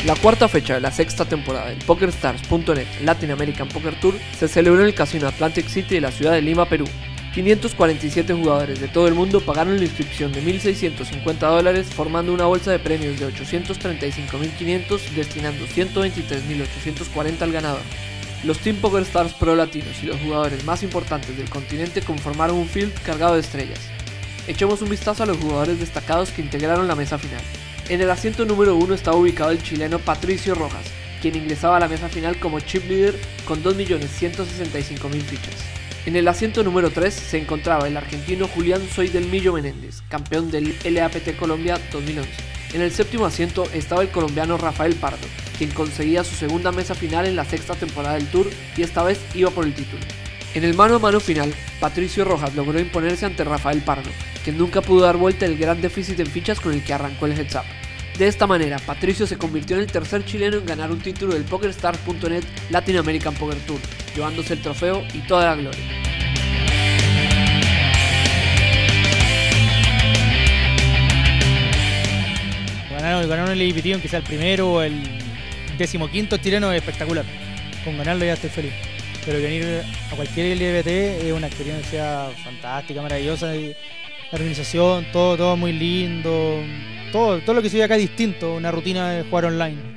La cuarta fecha de la sexta temporada del PokerStars.net Latin American Poker Tour se celebró en el Casino Atlantic City de la ciudad de Lima, Perú. 547 jugadores de todo el mundo pagaron la inscripción de $1.650, formando una bolsa de premios de $835.500, destinando $123.840 al ganador. Los Team PokerStars Pro Latinos y los jugadores más importantes del continente conformaron un field cargado de estrellas. Echemos un vistazo a los jugadores destacados que integraron la mesa final. En el asiento número 1 estaba ubicado el chileno Patricio Rojas, quien ingresaba a la mesa final como chip leader con 2.165.000 fichas. En el asiento número 3 se encontraba el argentino Julián Soy del Millo Menéndez, campeón del LAPT Colombia 2011. En el séptimo asiento estaba el colombiano Rafael Pardo, quien conseguía su segunda mesa final en la sexta temporada del Tour y esta vez iba por el título. En el mano a mano final, Patricio Rojas logró imponerse ante Rafael Pardo, quien nunca pudo dar vuelta el gran déficit en fichas con el que arrancó el heads up. De esta manera, Patricio se convirtió en el tercer chileno en ganar un título del PokerStars.net Latin American Poker Tour, llevándose el trofeo y toda la gloria. Ganar un LAPT, aunque sea el primero o el 15º chileno, es espectacular. Con ganarlo ya estoy feliz. Pero venir a cualquier LAPT es una experiencia fantástica, maravillosa. Y la organización, todo muy lindo. Todo lo que se ve acá es distinto, una rutina de jugar online.